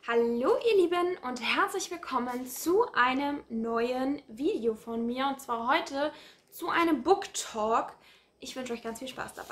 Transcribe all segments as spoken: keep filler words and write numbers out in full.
Hallo ihr Lieben und herzlich willkommen zu einem neuen Video von mir und zwar heute zu einem Book Talk. Ich wünsche euch ganz viel Spaß dabei.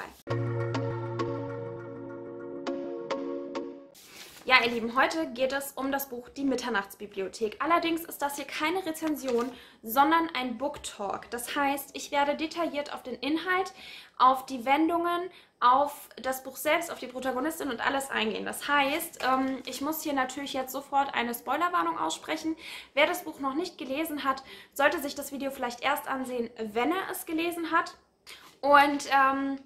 Ja ihr Lieben, heute geht es um das Buch Die Mitternachtsbibliothek. Allerdings ist das hier keine Rezension, sondern ein Book Talk. Das heißt, ich werde detailliert auf den Inhalt, auf die Wendungen, auf das Buch selbst, auf die Protagonistin und alles eingehen. Das heißt, ähm, ich muss hier natürlich jetzt sofort eine Spoilerwarnung aussprechen. Wer das Buch noch nicht gelesen hat, sollte sich das Video vielleicht erst ansehen, wenn er es gelesen hat. Und ähm,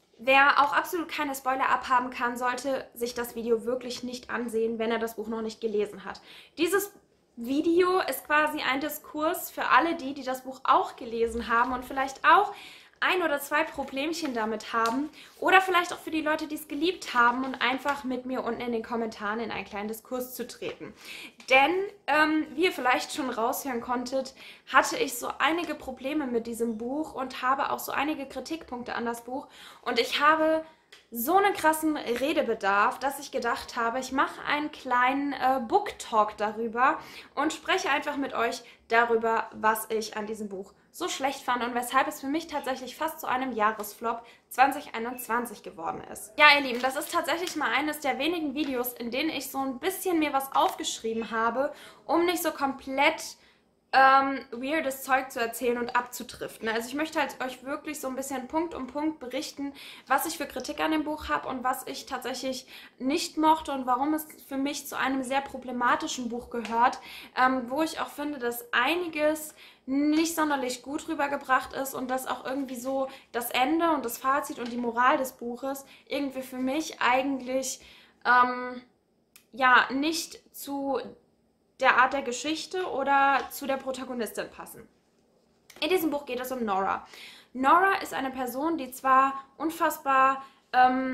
wer auch absolut keine Spoiler abhaben kann, sollte sich das Video wirklich nicht ansehen, wenn er das Buch noch nicht gelesen hat. Dieses Video ist quasi ein Diskurs für alle die, die das Buch auch gelesen haben und vielleicht auch ein oder zwei Problemchen damit haben oder vielleicht auch für die Leute, die es geliebt haben und einfach mit mir unten in den Kommentaren in einen kleinen Diskurs zu treten. Denn, ähm, wie ihr vielleicht schon raushören konntet, hatte ich so einige Probleme mit diesem Buch und habe auch so einige Kritikpunkte an das Buch und ich habe so einen krassen Redebedarf, dass ich gedacht habe, ich mache einen kleinen äh, Book Talk darüber und spreche einfach mit euch darüber, was ich an diesem Buch so schlecht fand und weshalb es für mich tatsächlich fast zu einem Jahresflop zwanzig einundzwanzig geworden ist. Ja, ihr Lieben, das ist tatsächlich mal eines der wenigen Videos, in denen ich so ein bisschen mir was aufgeschrieben habe, um nicht so komplett ähm, weirdes Zeug zu erzählen und abzudriften. Also ich möchte halt euch wirklich so ein bisschen Punkt um Punkt berichten, was ich für Kritik an dem Buch habe und was ich tatsächlich nicht mochte und warum es für mich zu einem sehr problematischen Buch gehört, ähm, wo ich auch finde, dass einiges nicht sonderlich gut rübergebracht ist und dass auch irgendwie so das Ende und das Fazit und die Moral des Buches irgendwie für mich eigentlich ähm, ja nicht zu der Art der Geschichte oder zu der Protagonistin passen. In diesem Buch geht es um Nora. Nora ist eine Person, die zwar unfassbar ähm,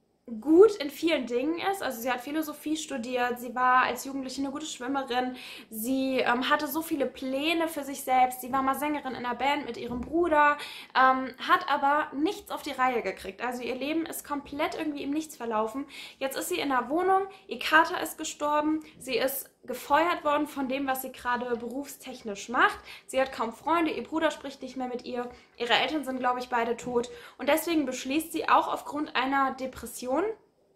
gut in vielen Dingen ist, also sie hat Philosophie studiert, sie war als Jugendliche eine gute Schwimmerin, sie ähm, hatte so viele Pläne für sich selbst, sie war mal Sängerin in einer Band mit ihrem Bruder, ähm, hat aber nichts auf die Reihe gekriegt, also ihr Leben ist komplett irgendwie im Nichts verlaufen. Jetzt ist sie in einer Wohnung, ihr Kater ist gestorben, sie ist gefeuert worden von dem, was sie gerade berufstechnisch macht. Sie hat kaum Freunde, ihr Bruder spricht nicht mehr mit ihr, ihre Eltern sind, glaube ich, beide tot und deswegen beschließt sie auch aufgrund einer Depression,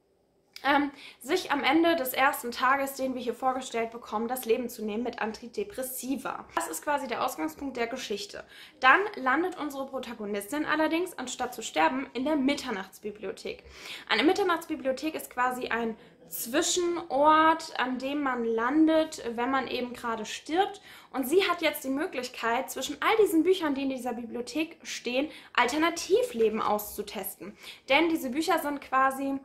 ähm, sich am Ende des ersten Tages, den wir hier vorgestellt bekommen, das Leben zu nehmen mit Antidepressiva. Das ist quasi der Ausgangspunkt der Geschichte. Dann landet unsere Protagonistin allerdings, anstatt zu sterben, in der Mitternachtsbibliothek. Eine Mitternachtsbibliothek ist quasi ein Zwischenort, an dem man landet, wenn man eben gerade stirbt. Und sie hat jetzt die Möglichkeit, zwischen all diesen Büchern, die in dieser Bibliothek stehen, Alternativleben auszutesten. Denn diese Bücher sind quasi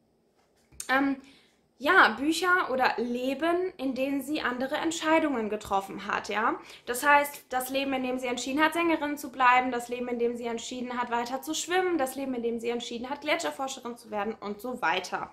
ähm, ja, Bücher oder Leben, in denen sie andere Entscheidungen getroffen hat, ja. Das heißt, das Leben, in dem sie entschieden hat, Sängerin zu bleiben, das Leben, in dem sie entschieden hat, weiter zu schwimmen, das Leben, in dem sie entschieden hat, Gletscherforscherin zu werden und so weiter.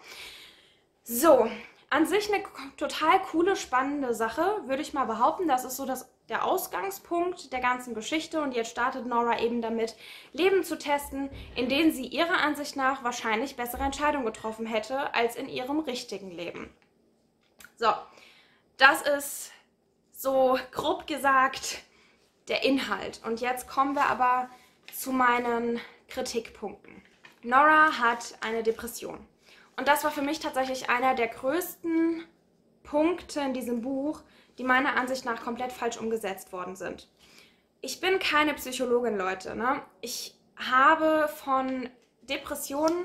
So, an sich eine total coole, spannende Sache, würde ich mal behaupten. Das ist so das, der Ausgangspunkt der ganzen Geschichte und jetzt startet Nora eben damit, Leben zu testen, in denen sie ihrer Ansicht nach wahrscheinlich bessere Entscheidungen getroffen hätte als in ihrem richtigen Leben. So, das ist so grob gesagt der Inhalt. Und jetzt kommen wir aber zu meinen Kritikpunkten. Nora hat eine Depression. Und das war für mich tatsächlich einer der größten Punkte in diesem Buch, die meiner Ansicht nach komplett falsch umgesetzt worden sind. Ich bin keine Psychologin, Leute, ne? Ich habe von Depressionen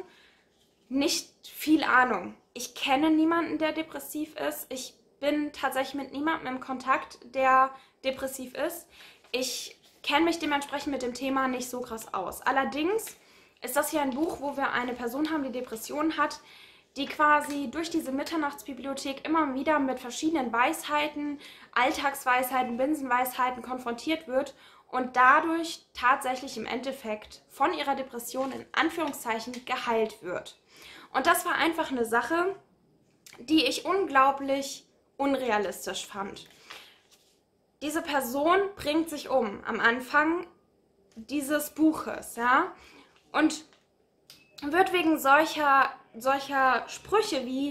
nicht viel Ahnung. Ich kenne niemanden, der depressiv ist. Ich bin tatsächlich mit niemandem im Kontakt, der depressiv ist. Ich kenne mich dementsprechend mit dem Thema nicht so krass aus. Allerdings ist das hier ein Buch, wo wir eine Person haben, die Depressionen hat, die quasi durch diese Mitternachtsbibliothek immer wieder mit verschiedenen Weisheiten, Alltagsweisheiten, Binsenweisheiten konfrontiert wird und dadurch tatsächlich im Endeffekt von ihrer Depression in Anführungszeichen geheilt wird. Und das war einfach eine Sache, die ich unglaublich unrealistisch fand. Diese Person bringt sich um am Anfang dieses Buches, ja, und wird wegen solcher, solcher Sprüche wie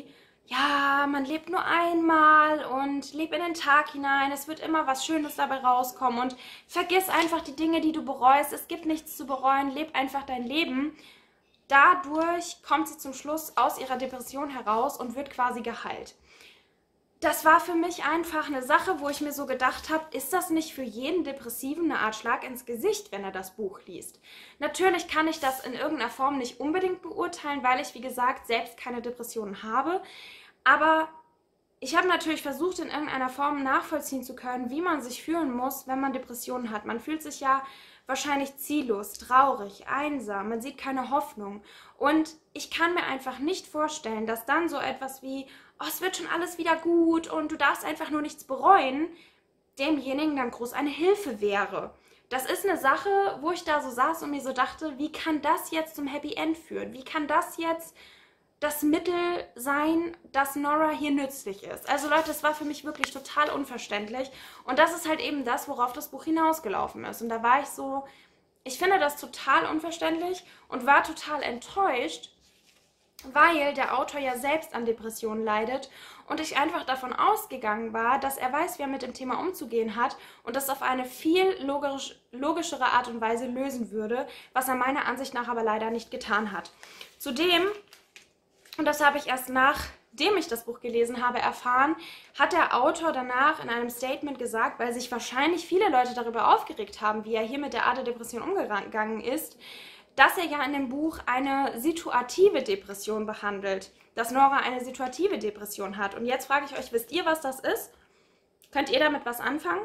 ja, man lebt nur einmal und leb in den Tag hinein, es wird immer was Schönes dabei rauskommen und vergiss einfach die Dinge, die du bereust, es gibt nichts zu bereuen, leb einfach dein Leben. Dadurch kommt sie zum Schluss aus ihrer Depression heraus und wird quasi geheilt. Das war für mich einfach eine Sache, wo ich mir so gedacht habe, ist das nicht für jeden Depressiven eine Art Schlag ins Gesicht, wenn er das Buch liest? Natürlich kann ich das in irgendeiner Form nicht unbedingt beurteilen, weil ich, wie gesagt, selbst keine Depressionen habe. Aber ich habe natürlich versucht, in irgendeiner Form nachvollziehen zu können, wie man sich fühlen muss, wenn man Depressionen hat. Man fühlt sich ja wahrscheinlich ziellos, traurig, einsam, man sieht keine Hoffnung. Und ich kann mir einfach nicht vorstellen, dass dann so etwas wie, oh, es wird schon alles wieder gut und du darfst einfach nur nichts bereuen, demjenigen dann groß eine Hilfe wäre. Das ist eine Sache, wo ich da so saß und mir so dachte, wie kann das jetzt zum Happy End führen? Wie kann das jetzt das Mittel sein, dass Nora hier nützlich ist? Also Leute, das war für mich wirklich total unverständlich. Und das ist halt eben das, worauf das Buch hinausgelaufen ist. Und da war ich so, ich finde das total unverständlich und war total enttäuscht, weil der Autor ja selbst an Depressionen leidet und ich einfach davon ausgegangen war, dass er weiß, wie er mit dem Thema umzugehen hat und das auf eine viel logisch, logischere Art und Weise lösen würde, was er meiner Ansicht nach aber leider nicht getan hat. Zudem, und das habe ich erst nachdem ich das Buch gelesen habe erfahren, hat der Autor danach in einem Statement gesagt, weil sich wahrscheinlich viele Leute darüber aufgeregt haben, wie er hier mit der Art der Depression umgegangen ist, dass er ja in dem Buch eine situative Depression behandelt, dass Nora eine situative Depression hat. Und jetzt frage ich euch, wisst ihr, was das ist? Könnt ihr damit was anfangen?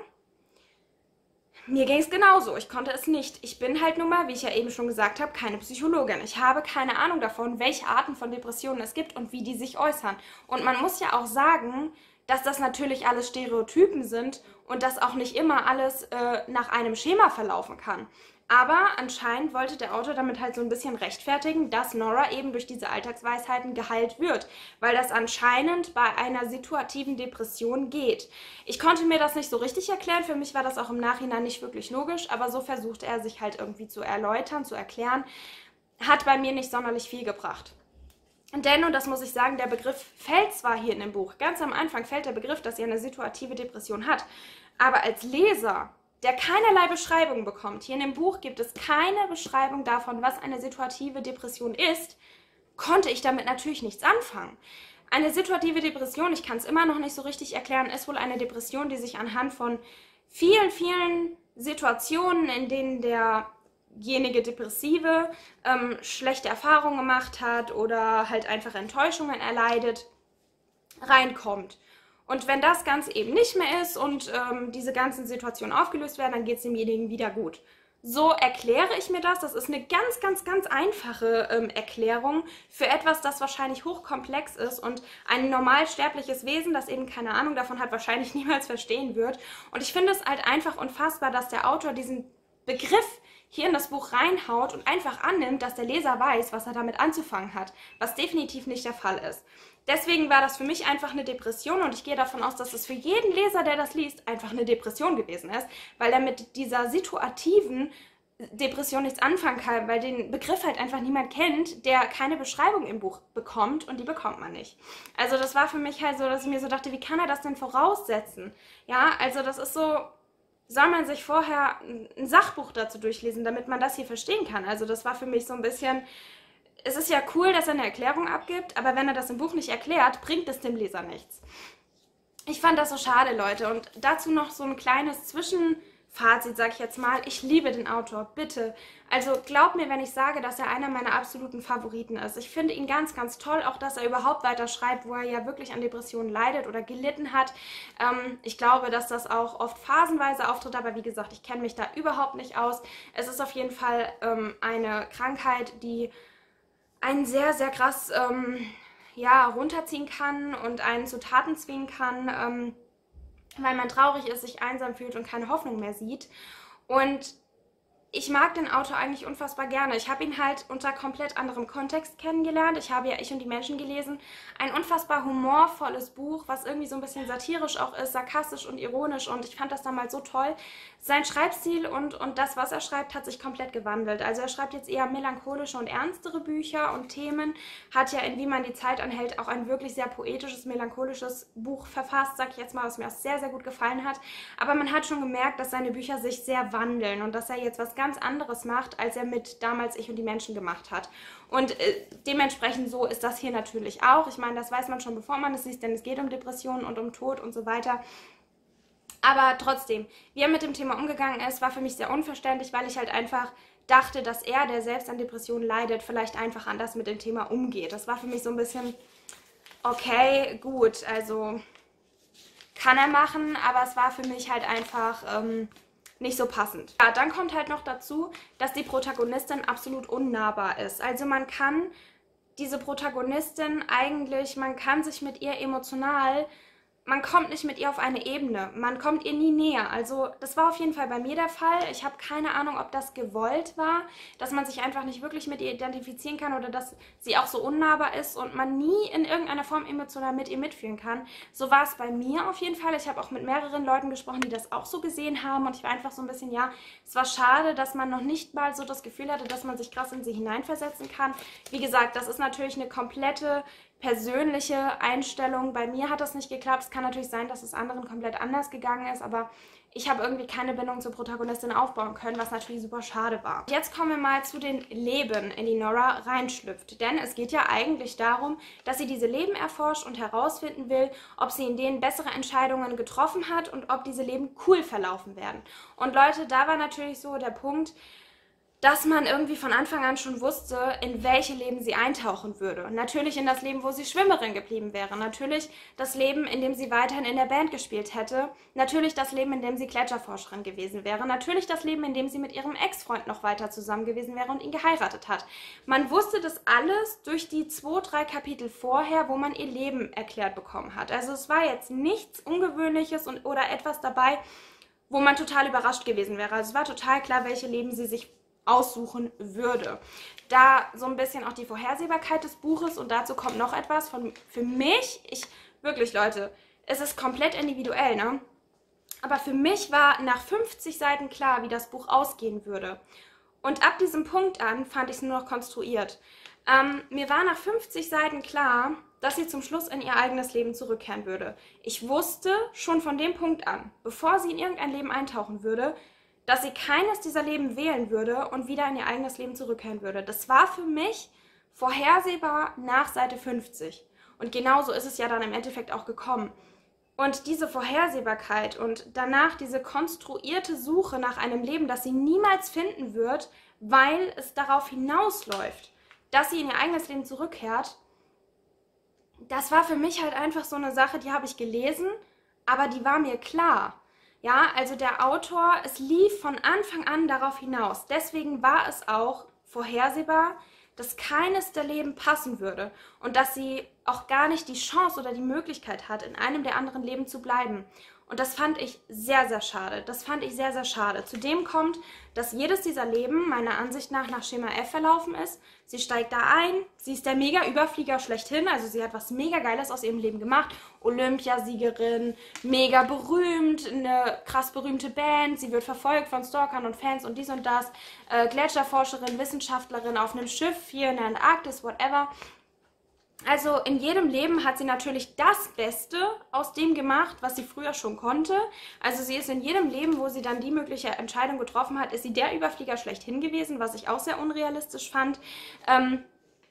Mir ging es genauso, ich konnte es nicht. Ich bin halt nun mal, wie ich ja eben schon gesagt habe, keine Psychologin. Ich habe keine Ahnung davon, welche Arten von Depressionen es gibt und wie die sich äußern. Und man muss ja auch sagen, dass das natürlich alles Stereotypen sind und dass auch nicht immer alles äh, nach einem Schema verlaufen kann. Aber anscheinend wollte der Autor damit halt so ein bisschen rechtfertigen, dass Nora eben durch diese Alltagsweisheiten geheilt wird, weil das anscheinend bei einer situativen Depression geht. Ich konnte mir das nicht so richtig erklären, für mich war das auch im Nachhinein nicht wirklich logisch, aber so versuchte er sich halt irgendwie zu erläutern, zu erklären, hat bei mir nicht sonderlich viel gebracht. Denn, und das muss ich sagen, der Begriff fällt zwar hier in dem Buch, ganz am Anfang fällt der Begriff, dass sie eine situative Depression hat, aber als Leser, der keinerlei Beschreibung bekommt, hier in dem Buch gibt es keine Beschreibung davon, was eine situative Depression ist, konnte ich damit natürlich nichts anfangen. Eine situative Depression, ich kann es immer noch nicht so richtig erklären, ist wohl eine Depression, die sich anhand von vielen, vielen Situationen, in denen derjenige Depressive ähm, schlechte Erfahrungen gemacht hat oder halt einfach Enttäuschungen erleidet, reinkommt. Und wenn das Ganze eben nicht mehr ist und ähm, diese ganzen Situationen aufgelöst werden, dann geht es demjenigen wieder gut. So erkläre ich mir das. Das ist eine ganz, ganz, ganz einfache ähm, Erklärung für etwas, das wahrscheinlich hochkomplex ist und ein normal sterbliches Wesen, das eben keine Ahnung davon hat, wahrscheinlich niemals verstehen wird. Und ich finde es halt einfach unfassbar, dass der Autor diesen Begriff hier in das Buch reinhaut und einfach annimmt, dass der Leser weiß, was er damit anzufangen hat, was definitiv nicht der Fall ist. Deswegen war das für mich einfach eine Depression und ich gehe davon aus, dass es für jeden Leser, der das liest, einfach eine Depression gewesen ist, weil er mit dieser situativen Depression nichts anfangen kann, weil den Begriff halt einfach niemand kennt, der keine Beschreibung im Buch bekommt und die bekommt man nicht. Also das war für mich halt so, dass ich mir so dachte, wie kann er das denn voraussetzen? Ja, also das ist so, soll man sich vorher ein Sachbuch dazu durchlesen, damit man das hier verstehen kann? Also das war für mich so ein bisschen, es ist ja cool, dass er eine Erklärung abgibt, aber wenn er das im Buch nicht erklärt, bringt es dem Leser nichts. Ich fand das so schade, Leute. Und dazu noch so ein kleines Zwischenfazit, sag ich jetzt mal. Ich liebe den Autor, bitte. Also glaubt mir, wenn ich sage, dass er einer meiner absoluten Favoriten ist. Ich finde ihn ganz, ganz toll, auch dass er überhaupt weiter schreibt, wo er ja wirklich an Depressionen leidet oder gelitten hat. Ähm, ich glaube, dass das auch oft phasenweise auftritt, aber wie gesagt, ich kenne mich da überhaupt nicht aus. Es ist auf jeden Fall ähm, eine Krankheit, die einen sehr, sehr krass ähm, ja, runterziehen kann und einen zu Taten zwingen kann, ähm, weil man traurig ist, sich einsam fühlt und keine Hoffnung mehr sieht. Und ich mag den Autor eigentlich unfassbar gerne. Ich habe ihn halt unter komplett anderem Kontext kennengelernt. Ich habe ja Ich und die Menschen gelesen. Ein unfassbar humorvolles Buch, was irgendwie so ein bisschen satirisch auch ist, sarkastisch und ironisch. Und ich fand das damals so toll. Sein Schreibstil und, und das, was er schreibt, hat sich komplett gewandelt. Also er schreibt jetzt eher melancholische und ernstere Bücher und Themen. Hat ja in Wie man die Zeit anhält auch ein wirklich sehr poetisches, melancholisches Buch verfasst, sag ich jetzt mal, was mir auch sehr, sehr gut gefallen hat. Aber man hat schon gemerkt, dass seine Bücher sich sehr wandeln und dass er jetzt was ganz anderes macht, als er mit damals Ich und die Menschen gemacht hat. Und äh, dementsprechend so ist das hier natürlich auch. Ich meine, das weiß man schon, bevor man es liest, denn es geht um Depressionen und um Tod und so weiter. Aber trotzdem, wie er mit dem Thema umgegangen ist, war für mich sehr unverständlich, weil ich halt einfach dachte, dass er, der selbst an Depressionen leidet, vielleicht einfach anders mit dem Thema umgeht. Das war für mich so ein bisschen, okay, gut, also kann er machen, aber es war für mich halt einfach ähm, nicht so passend. Ja, dann kommt halt noch dazu, dass die Protagonistin absolut unnahbar ist. Also man kann diese Protagonistin eigentlich, man kann sich mit ihr emotional, man kommt nicht mit ihr auf eine Ebene, man kommt ihr nie näher. Also das war auf jeden Fall bei mir der Fall. Ich habe keine Ahnung, ob das gewollt war, dass man sich einfach nicht wirklich mit ihr identifizieren kann oder dass sie auch so unnahbar ist und man nie in irgendeiner Form emotional mit ihr mitfühlen kann. So war es bei mir auf jeden Fall. Ich habe auch mit mehreren Leuten gesprochen, die das auch so gesehen haben und ich war einfach so ein bisschen, ja, es war schade, dass man noch nicht mal so das Gefühl hatte, dass man sich krass in sie hineinversetzen kann. Wie gesagt, das ist natürlich eine komplette persönliche Einstellung. Bei mir hat das nicht geklappt. Es kann natürlich sein, dass es anderen komplett anders gegangen ist, aber ich habe irgendwie keine Bindung zur Protagonistin aufbauen können, was natürlich super schade war. Jetzt kommen wir mal zu den Leben, in die Nora reinschlüpft. Denn es geht ja eigentlich darum, dass sie diese Leben erforscht und herausfinden will, ob sie in denen bessere Entscheidungen getroffen hat und ob diese Leben cool verlaufen werden. Und Leute, da war natürlich so der Punkt, dass man irgendwie von Anfang an schon wusste, in welche Leben sie eintauchen würde. Natürlich in das Leben, wo sie Schwimmerin geblieben wäre. Natürlich das Leben, in dem sie weiterhin in der Band gespielt hätte. Natürlich das Leben, in dem sie Gletscherforscherin gewesen wäre. Natürlich das Leben, in dem sie mit ihrem Ex-Freund noch weiter zusammen gewesen wäre und ihn geheiratet hat. Man wusste das alles durch die zwei, drei Kapitel vorher, wo man ihr Leben erklärt bekommen hat. Also es war jetzt nichts Ungewöhnliches und, oder etwas dabei, wo man total überrascht gewesen wäre. Also es war total klar, welche Leben sie sich aussuchen würde. Da so ein bisschen auch die Vorhersehbarkeit des Buches und dazu kommt noch etwas von für mich, ich wirklich Leute, es ist komplett individuell, ne? Aber für mich war nach fünfzig Seiten klar, wie das Buch ausgehen würde. Und ab diesem Punkt an fand ich es nur noch konstruiert. Ähm, mir war nach fünfzig Seiten klar, dass sie zum Schluss in ihr eigenes Leben zurückkehren würde. Ich wusste schon von dem Punkt an, bevor sie in irgendein Leben eintauchen würde, dass sie keines dieser Leben wählen würde und wieder in ihr eigenes Leben zurückkehren würde. Das war für mich vorhersehbar nach Seite fünfzig. Und genauso ist es ja dann im Endeffekt auch gekommen. Und diese Vorhersehbarkeit und danach diese konstruierte Suche nach einem Leben, das sie niemals finden wird, weil es darauf hinausläuft, dass sie in ihr eigenes Leben zurückkehrt, das war für mich halt einfach so eine Sache, die habe ich gelesen, aber die war mir klar. Ja, also der Autor, es lief von Anfang an darauf hinaus. Deswegen war es auch vorhersehbar, dass keines der Leben passen würde und dass sie auch gar nicht die Chance oder die Möglichkeit hat, in einem der anderen Leben zu bleiben. Und das fand ich sehr, sehr schade. Das fand ich sehr, sehr schade. Zudem kommt, dass jedes dieser Leben meiner Ansicht nach nach Schema F verlaufen ist. Sie steigt da ein, sie ist der Mega-Überflieger schlechthin, also sie hat was mega Geiles aus ihrem Leben gemacht. Olympiasiegerin, mega berühmt, eine krass berühmte Band, sie wird verfolgt von Stalkern und Fans und dies und das. Äh, Gletscherforscherin, Wissenschaftlerin auf einem Schiff hier in der Antarktis, whatever. Also in jedem Leben hat sie natürlich das Beste aus dem gemacht, was sie früher schon konnte. Also sie ist in jedem Leben, wo sie dann die mögliche Entscheidung getroffen hat, ist sie der Überflieger schlechthin gewesen, was ich auch sehr unrealistisch fand. Ähm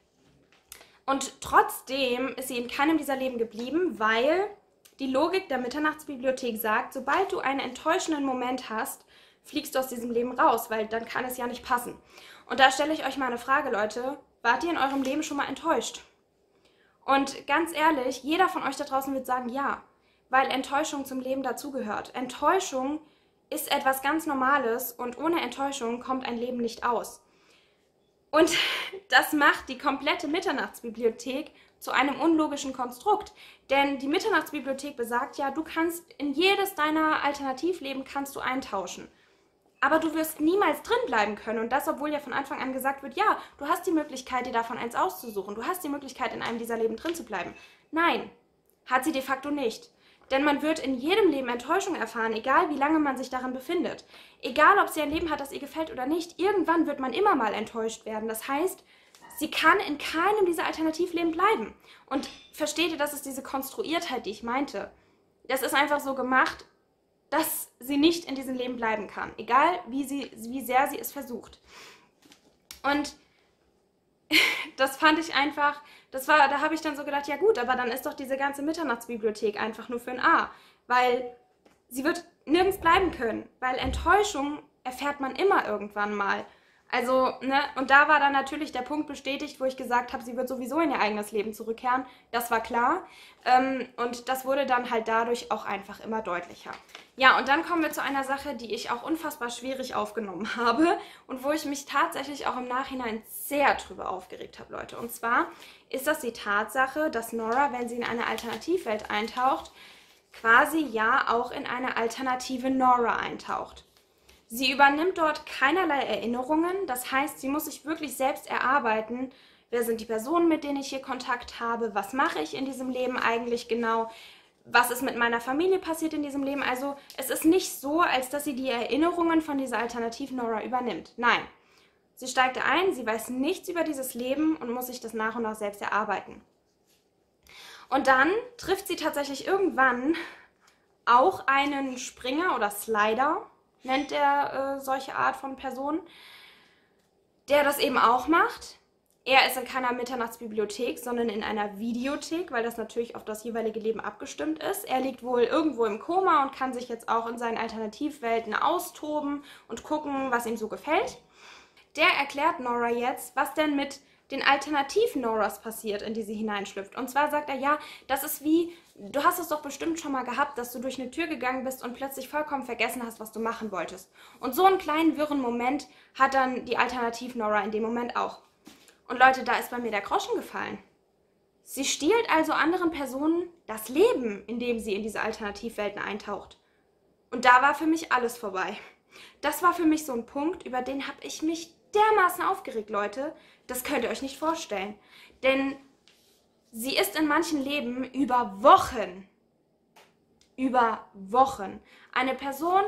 und trotzdem ist sie in keinem dieser Leben geblieben, weil die Logik der Mitternachtsbibliothek sagt, sobald du einen enttäuschenden Moment hast, fliegst du aus diesem Leben raus, weil dann kann es ja nicht passen. Und da stelle ich euch mal eine Frage, Leute. Wart ihr in eurem Leben schon mal enttäuscht? Und ganz ehrlich, jeder von euch da draußen wird sagen, ja, weil Enttäuschung zum Leben dazugehört. Enttäuschung ist etwas ganz Normales und ohne Enttäuschung kommt ein Leben nicht aus. Und das macht die komplette Mitternachtsbibliothek zu einem unlogischen Konstrukt. Denn die Mitternachtsbibliothek besagt ja, du kannst in jedes deiner Alternativleben kannst du eintauschen. aber du wirst niemals drin bleiben können. Und das, obwohl ja von Anfang an gesagt wird, ja, du hast die Möglichkeit, dir davon eins auszusuchen. Du hast die Möglichkeit, in einem dieser Leben drin zu bleiben. Nein, hat sie de facto nicht. Denn man wird in jedem Leben Enttäuschung erfahren, egal wie lange man sich darin befindet. Egal, ob sie ein Leben hat, das ihr gefällt oder nicht, irgendwann wird man immer mal enttäuscht werden. Das heißt, sie kann in keinem dieser Alternativleben bleiben. Und versteht ihr, das ist diese Konstruiertheit, die ich meinte. Das ist einfach so gemacht, dass sie nicht in diesem Leben bleiben kann. Egal, wie, sie, wie sehr sie es versucht. Und das fand ich einfach, das war, da habe ich dann so gedacht, ja gut, aber dann ist doch diese ganze Mitternachtsbibliothek einfach nur für ein A. Weil sie wird nirgends bleiben können. Weil Enttäuschung erfährt man immer irgendwann mal. Also, ne, und da war dann natürlich der Punkt bestätigt, wo ich gesagt habe, sie wird sowieso in ihr eigenes Leben zurückkehren. Das war klar. Ähm, und das wurde dann halt dadurch auch einfach immer deutlicher. Ja, und dann kommen wir zu einer Sache, die ich auch unfassbar schwierig aufgenommen habe und wo ich mich tatsächlich auch im Nachhinein sehr drüber aufgeregt habe, Leute. Und zwar ist das die Tatsache, dass Nora, wenn sie in eine Alternativwelt eintaucht, quasi ja auch in eine alternative Nora eintaucht. Sie übernimmt dort keinerlei Erinnerungen, das heißt, sie muss sich wirklich selbst erarbeiten, wer sind die Personen, mit denen ich hier Kontakt habe, was mache ich in diesem Leben eigentlich genau, was ist mit meiner Familie passiert in diesem Leben. Also es ist nicht so, als dass sie die Erinnerungen von dieser Alternativ-Nora übernimmt. Nein, sie steigt ein, sie weiß nichts über dieses Leben und muss sich das nach und nach selbst erarbeiten. Und dann trifft sie tatsächlich irgendwann auch einen Springer oder Slider, nennt er äh, solche Art von Person, der das eben auch macht. Er ist in keiner Mitternachtsbibliothek, sondern in einer Videothek, weil das natürlich auf das jeweilige Leben abgestimmt ist. Er liegt wohl irgendwo im Koma und kann sich jetzt auch in seinen Alternativwelten austoben und gucken, was ihm so gefällt. Der erklärt Nora jetzt, was denn mit den Alternativ-Noras passiert, in die sie hineinschlüpft. Und zwar sagt er, ja, das ist wie, du hast es doch bestimmt schon mal gehabt, dass du durch eine Tür gegangen bist und plötzlich vollkommen vergessen hast, was du machen wolltest. Und so einen kleinen wirren Moment hat dann die Alternativ-Nora in dem Moment auch. Und Leute, da ist bei mir der Groschen gefallen. Sie stiehlt also anderen Personen das Leben, indem sie in diese Alternativwelten eintaucht. Und da war für mich alles vorbei. Das war für mich so ein Punkt, über den habe ich mich dermaßen aufgeregt, Leute. Das könnt ihr euch nicht vorstellen. Denn sie ist in manchen Leben über Wochen, über Wochen, eine Person,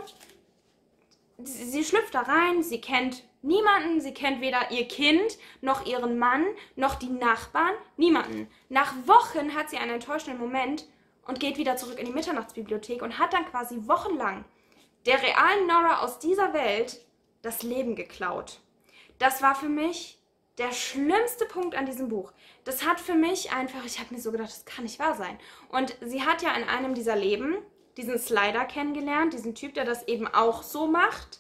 sie, sie schlüpft da rein, sie kennt niemanden, sie kennt weder ihr Kind, noch ihren Mann, noch die Nachbarn, niemanden. Nach Wochen hat sie einen enttäuschenden Moment und geht wieder zurück in die Mitternachtsbibliothek und hat dann quasi wochenlang der realen Nora aus dieser Welt das Leben geklaut. Das war für mich der schlimmste Punkt an diesem Buch. Das hat für mich einfach, ich habe mir so gedacht, das kann nicht wahr sein. Und sie hat ja in einem dieser Leben diesen Slider kennengelernt, diesen Typ, der das eben auch so macht,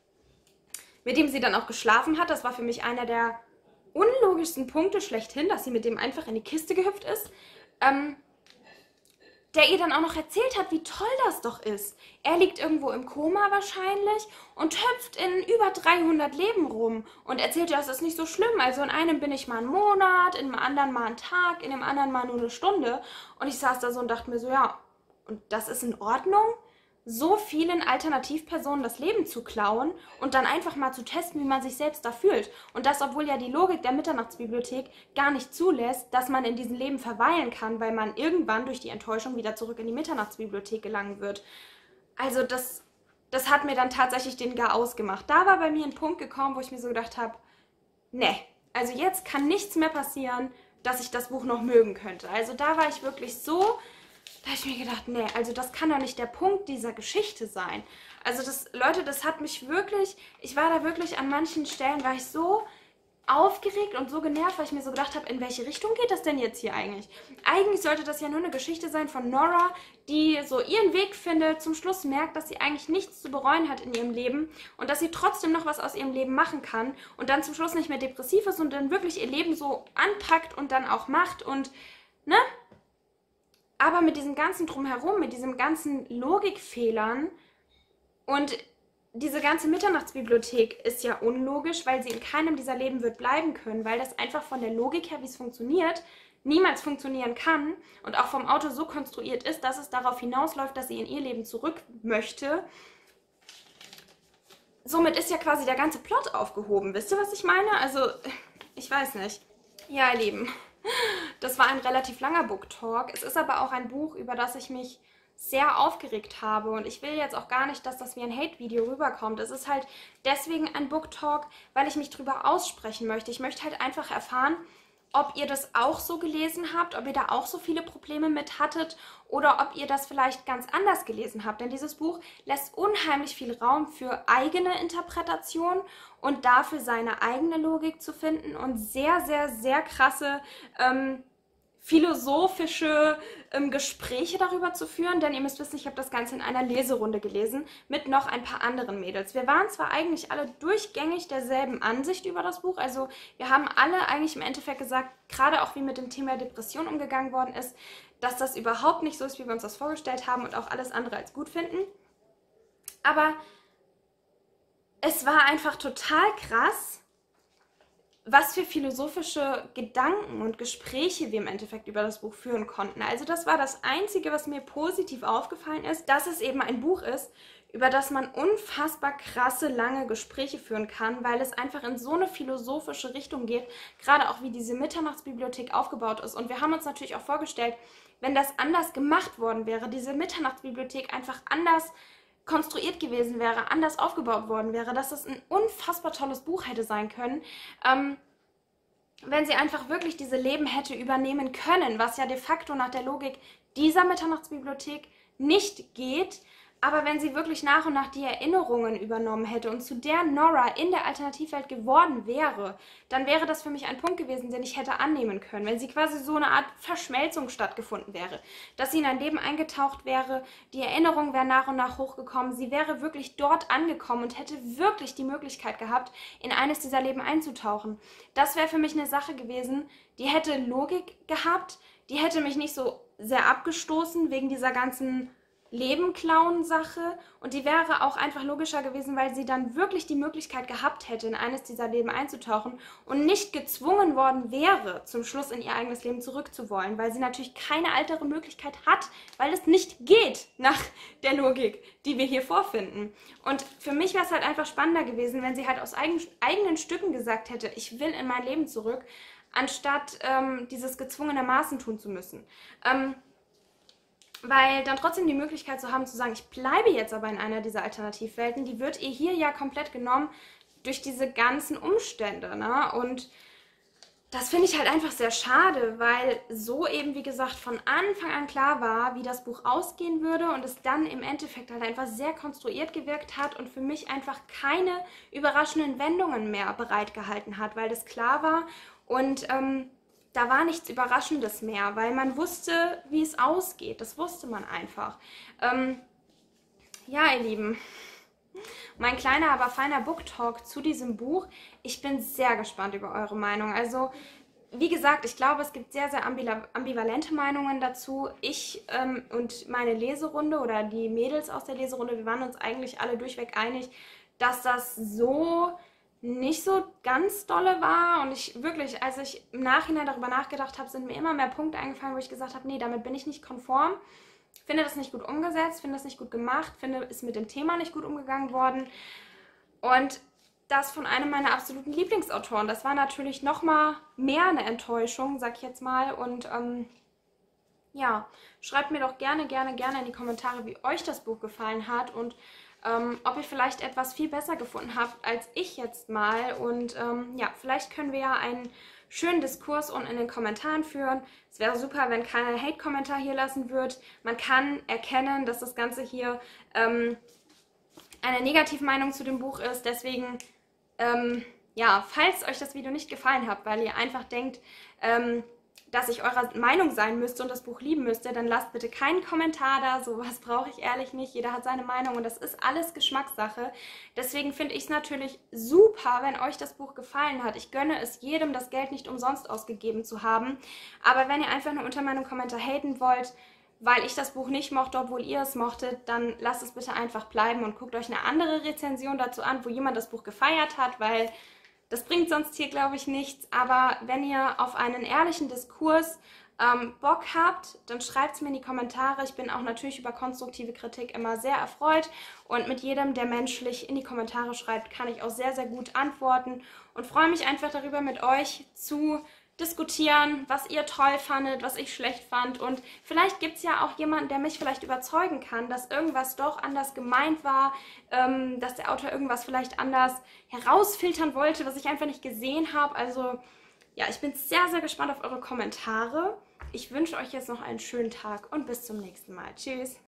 mit dem sie dann auch geschlafen hat. Das war für mich einer der unlogischsten Punkte schlechthin, dass sie mit dem einfach in die Kiste gehüpft ist. Ähm, der ihr dann auch noch erzählt hat, wie toll das doch ist. Er liegt irgendwo im Koma wahrscheinlich und hüpft in über dreihundert Leben rum und erzählt, ja, es ist nicht so schlimm. Also in einem bin ich mal einen Monat, in einem anderen mal einen Tag, in dem anderen mal nur eine Stunde. Und ich saß da so und dachte mir so, ja, und das ist in Ordnung? So vielen Alternativpersonen das Leben zu klauen und dann einfach mal zu testen, wie man sich selbst da fühlt. Und das, obwohl ja die Logik der Mitternachtsbibliothek gar nicht zulässt, dass man in diesem Leben verweilen kann, weil man irgendwann durch die Enttäuschung wieder zurück in die Mitternachtsbibliothek gelangen wird. Also das, das hat mir dann tatsächlich den gar ausgemacht. Da war bei mir ein Punkt gekommen, wo ich mir so gedacht habe, ne, also jetzt kann nichts mehr passieren, dass ich das Buch noch mögen könnte. Also da war ich wirklich so... Da habe ich mir gedacht, nee, also das kann doch nicht der Punkt dieser Geschichte sein. Also das, Leute, das hat mich wirklich, ich war da wirklich an manchen Stellen, war ich so aufgeregt und so genervt, weil ich mir so gedacht habe, in welche Richtung geht das denn jetzt hier eigentlich? Eigentlich sollte das ja nur eine Geschichte sein von Nora, die so ihren Weg findet, zum Schluss merkt, dass sie eigentlich nichts zu bereuen hat in ihrem Leben und dass sie trotzdem noch was aus ihrem Leben machen kann und dann zum Schluss nicht mehr depressiv ist und dann wirklich ihr Leben so anpackt und dann auch macht und, ne? Aber mit diesem ganzen Drumherum, mit diesen ganzen Logikfehlern und diese ganze Mitternachtsbibliothek ist ja unlogisch, weil sie in keinem dieser Leben wird bleiben können, weil das einfach von der Logik her, wie es funktioniert, niemals funktionieren kann und auch vom Autor so konstruiert ist, dass es darauf hinausläuft, dass sie in ihr Leben zurück möchte. somit ist ja quasi der ganze Plot aufgehoben. Wisst ihr, was ich meine? Also, ich weiß nicht. Ja, ihr Lieben, das war ein relativ langer Book-Talk. Es ist aber auch ein Buch, über das ich mich sehr aufgeregt habe. Und ich will jetzt auch gar nicht, dass das wie ein Hate-Video rüberkommt. Es ist halt deswegen ein Book-Talk, weil ich mich drüber aussprechen möchte. Ich möchte halt einfach erfahren, ob ihr das auch so gelesen habt, ob ihr da auch so viele Probleme mit hattet oder ob ihr das vielleicht ganz anders gelesen habt. Denn dieses Buch lässt unheimlich viel Raum für eigene Interpretation und dafür seine eigene Logik zu finden und sehr, sehr, sehr krasse ähm, philosophische ähm, Gespräche darüber zu führen, denn ihr müsst wissen, ich habe das Ganze in einer Leserunde gelesen mit noch ein paar anderen Mädels. Wir waren zwar eigentlich alle durchgängig derselben Ansicht über das Buch, also wir haben alle eigentlich im Endeffekt gesagt, gerade auch wie mit dem Thema Depression umgegangen worden ist, dass das überhaupt nicht so ist, wie wir uns das vorgestellt haben und auch alles andere als gut finden. Aber es war einfach total krass, was für philosophische Gedanken und Gespräche wir im Endeffekt über das Buch führen konnten. Also das war das Einzige, was mir positiv aufgefallen ist, dass es eben ein Buch ist, über das man unfassbar krasse, lange Gespräche führen kann, weil es einfach in so eine philosophische Richtung geht, gerade auch wie diese Mitternachtsbibliothek aufgebaut ist. Und wir haben uns natürlich auch vorgestellt, wenn das anders gemacht worden wäre, diese Mitternachtsbibliothek einfach anders konstruiert gewesen wäre, anders aufgebaut worden wäre, dass das ein unfassbar tolles Buch hätte sein können, ähm, wenn sie einfach wirklich diese Leben hätte übernehmen können, was ja de facto nach der Logik dieser Mitternachtsbibliothek nicht geht, aber wenn sie wirklich nach und nach die Erinnerungen übernommen hätte und zu der Nora in der Alternativwelt geworden wäre, dann wäre das für mich ein Punkt gewesen, den ich hätte annehmen können. Wenn sie quasi so eine Art Verschmelzung stattgefunden wäre, dass sie in ein Leben eingetaucht wäre, die Erinnerung wäre nach und nach hochgekommen, sie wäre wirklich dort angekommen und hätte wirklich die Möglichkeit gehabt, in eines dieser Leben einzutauchen. Das wäre für mich eine Sache gewesen, die hätte Logik gehabt, die hätte mich nicht so sehr abgestoßen wegen dieser ganzen Leben-Klauen-Sache und die wäre auch einfach logischer gewesen, weil sie dann wirklich die Möglichkeit gehabt hätte, in eines dieser Leben einzutauchen und nicht gezwungen worden wäre, zum Schluss in ihr eigenes Leben zurückzuwollen, weil sie natürlich keine andere Möglichkeit hat, weil es nicht geht nach der Logik, die wir hier vorfinden. Und für mich wäre es halt einfach spannender gewesen, wenn sie halt aus eigen, eigenen Stücken gesagt hätte, ich will in mein Leben zurück, anstatt ähm, dieses gezwungenermaßen tun zu müssen. Ähm, Weil dann trotzdem die Möglichkeit zu haben, zu sagen, ich bleibe jetzt aber in einer dieser Alternativwelten, die wird ihr hier ja komplett genommen durch diese ganzen Umstände, ne? Und das finde ich halt einfach sehr schade, weil so eben, wie gesagt, von Anfang an klar war, wie das Buch ausgehen würde und es dann im Endeffekt halt einfach sehr konstruiert gewirkt hat und für mich einfach keine überraschenden Wendungen mehr bereitgehalten hat, weil das klar war und ähm, da war nichts Überraschendes mehr, weil man wusste, wie es ausgeht. Das wusste man einfach. Ähm, ja, ihr Lieben, mein kleiner, aber feiner Book-Talk zu diesem Buch. Ich bin sehr gespannt über eure Meinung. Also, wie gesagt, ich glaube, es gibt sehr, sehr ambivalente Meinungen dazu. Ich ähm, und meine Leserunde oder die Mädels aus der Leserunde, wir waren uns eigentlich alle durchweg einig, dass das so nicht so ganz dolle war und ich wirklich, als ich im Nachhinein darüber nachgedacht habe, sind mir immer mehr Punkte eingefallen, wo ich gesagt habe, nee, damit bin ich nicht konform, finde das nicht gut umgesetzt, finde das nicht gut gemacht, finde, ist mit dem Thema nicht gut umgegangen worden und das von einem meiner absoluten Lieblingsautoren. Das war natürlich nochmal mehr eine Enttäuschung, sag ich jetzt mal und ähm, ja, schreibt mir doch gerne, gerne, gerne in die Kommentare, wie euch das Buch gefallen hat und Ähm, ob ihr vielleicht etwas viel besser gefunden habt als ich jetzt mal. Und ähm, ja, vielleicht können wir ja einen schönen Diskurs unten in den Kommentaren führen. Es wäre super, wenn keiner Hate-Kommentar hier lassen wird. Man kann erkennen, dass das Ganze hier ähm, eine Negativmeinung zu dem Buch ist. Deswegen, ähm, ja, falls euch das Video nicht gefallen hat, weil ihr einfach denkt, ähm, dass ich eurer Meinung sein müsste und das Buch lieben müsste, dann lasst bitte keinen Kommentar da, sowas brauche ich ehrlich nicht, jeder hat seine Meinung und das ist alles Geschmackssache. Deswegen finde ich es natürlich super, wenn euch das Buch gefallen hat. Ich gönne es jedem, das Geld nicht umsonst ausgegeben zu haben, aber wenn ihr einfach nur unter meinem Kommentar haten wollt, weil ich das Buch nicht mochte, obwohl ihr es mochtet, dann lasst es bitte einfach bleiben und guckt euch eine andere Rezension dazu an, wo jemand das Buch gefeiert hat, weil das bringt sonst hier, glaube ich, nichts. Aber wenn ihr auf einen ehrlichen Diskurs ähm, Bock habt, dann schreibt es mir in die Kommentare. Ich bin auch natürlich über konstruktive Kritik immer sehr erfreut und mit jedem, der menschlich in die Kommentare schreibt, kann ich auch sehr, sehr gut antworten und freue mich einfach darüber, mit euch zu diskutieren, was ihr toll fandet, was ich schlecht fand und vielleicht gibt es ja auch jemanden, der mich vielleicht überzeugen kann, dass irgendwas doch anders gemeint war, ähm, dass der Autor irgendwas vielleicht anders herausfiltern wollte, was ich einfach nicht gesehen habe. Also ja, ich bin sehr, sehr gespannt auf eure Kommentare. Ich wünsche euch jetzt noch einen schönen Tag und bis zum nächsten Mal. Tschüss!